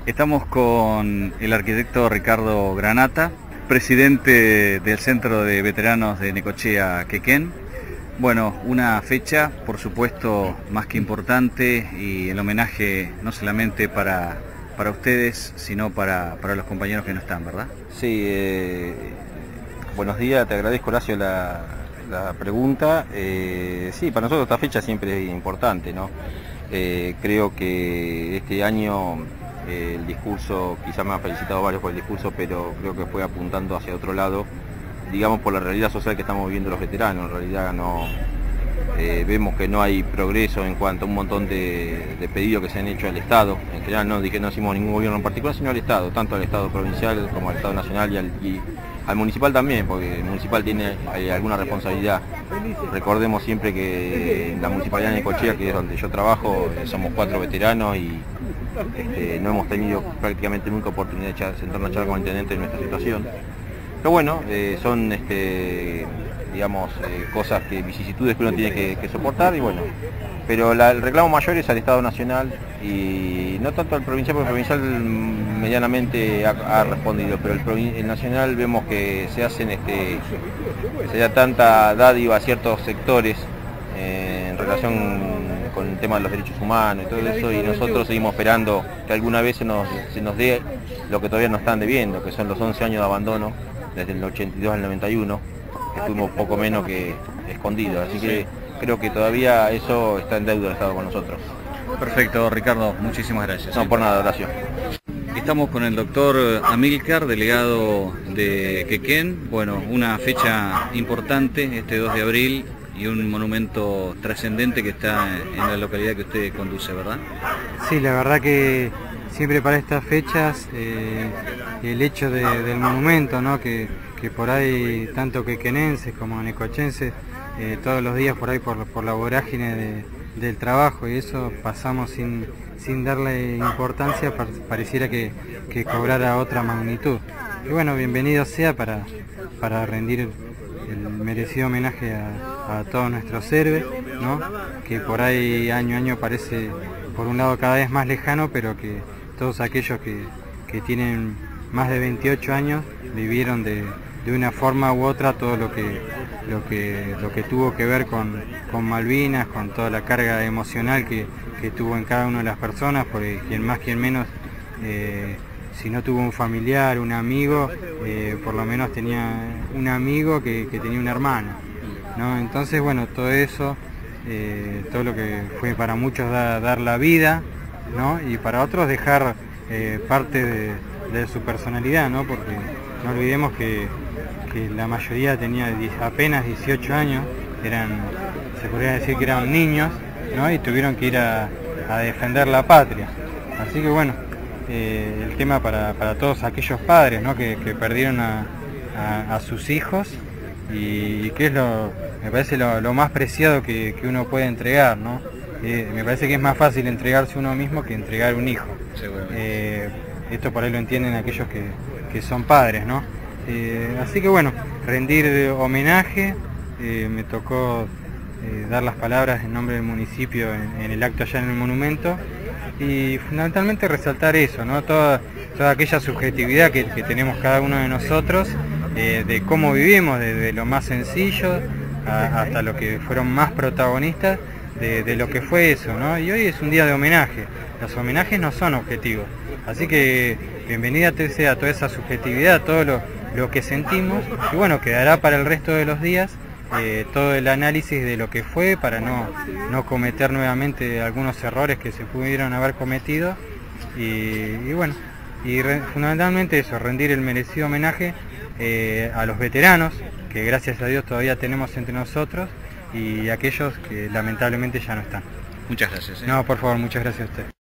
Estamos con el arquitecto Ricardo Granata, presidente del Centro de Veteranos de Necochea, Quequén. Bueno, una fecha, por supuesto, más que importante, y el homenaje no solamente para ustedes, sino para los compañeros que no están, ¿verdad? Sí, buenos días, te agradezco, Horacio, la pregunta. Sí, para nosotros esta fecha siempre es importante, ¿no? Creo que este año el discurso, quizá me han felicitado varios por el discurso, pero creo que fue apuntando hacia otro lado, digamos, por la realidad social que estamos viviendo los veteranos. En realidad no vemos que no hay progreso en cuanto a un montón de pedidos que se han hecho al Estado. En general no hicimos ningún gobierno en particular, sino al Estado, tanto al Estado provincial como al Estado nacional y al municipal también, porque el municipal tiene alguna responsabilidad. Recordemos siempre que en la municipalidad de Necochea, que es donde yo trabajo, somos 4 veteranos y no hemos tenido prácticamente nunca oportunidad de sentarnos a charlar con el intendente de nuestra situación. Pero bueno, son digamos, cosas, vicisitudes que uno tiene que soportar, y bueno, pero el reclamo mayor es al Estado Nacional y no tanto al provincial, porque el provincial medianamente ha respondido, pero el nacional vemos que se hacen se da tanta dádiva a ciertos sectores en relación con el tema de los derechos humanos y todo eso, y nosotros seguimos esperando que alguna vez se nos dé lo que todavía nos están debiendo, que son los 11 años de abandono, desde el 82 al 91, que estuvimos poco menos que escondidos, así que creo que todavía eso está en deuda del Estado con nosotros. Perfecto, Ricardo, muchísimas gracias. No, por nada, Horacio. Estamos con el doctor Amílcar, delegado de Quequén. Bueno, una fecha importante, este 2 de abril, y un monumento trascendente que está en la localidad que usted conduce, ¿verdad? Sí, la verdad que siempre para estas fechas el hecho del monumento, ¿no? que por ahí tanto quequenenses como necochenses todos los días por ahí por la vorágine del trabajo, y eso pasamos sin darle importancia, pareciera que cobrara otra magnitud. Y bueno, bienvenido sea para rendir el merecido homenaje a todos nuestros héroes, ¿no? Que por ahí año a año parece por un lado cada vez más lejano, pero que todos aquellos que tienen más de 28 años vivieron de una forma u otra todo lo que tuvo que ver con Malvinas, con toda la carga emocional que tuvo en cada una de las personas, porque quien más quien menos, si no tuvo un familiar, un amigo, por lo menos tenía un amigo que tenía una hermana, ¿no? Entonces, bueno, todo eso, todo lo que fue para muchos dar la vida, ¿no? Y para otros dejar parte de su personalidad, ¿no? Porque no olvidemos que la mayoría tenía apenas 18 años, se podría decir que eran niños, ¿no? Y tuvieron que ir a defender la patria. Así que bueno, el tema para todos aquellos padres, ¿no? que perdieron a sus hijos, y que es me parece lo más preciado que uno puede entregar, ¿no? Me parece que es más fácil entregarse uno mismo que entregar un hijo. Esto por ahí lo entienden aquellos que son padres, ¿no? Así que bueno, rendir homenaje, me tocó dar las palabras en nombre del municipio en el acto allá en el monumento, y fundamentalmente resaltar eso, ¿no? Toda aquella subjetividad que tenemos cada uno de nosotros, de cómo vivimos, desde lo más sencillo hasta lo que fueron más protagonistas de lo que fue eso, ¿no? Y hoy es un día de homenaje. Los homenajes no son objetivos, así que bienvenida sea toda esa subjetividad, todo lo que sentimos, y bueno, quedará para el resto de los días todo el análisis de lo que fue, para no cometer nuevamente algunos errores que se pudieron haber cometido, y bueno, fundamentalmente eso, rendir el merecido homenaje a los veteranos, que gracias a Dios todavía tenemos entre nosotros, y aquellos que lamentablemente ya no están. Muchas gracias. No, por favor, muchas gracias a usted.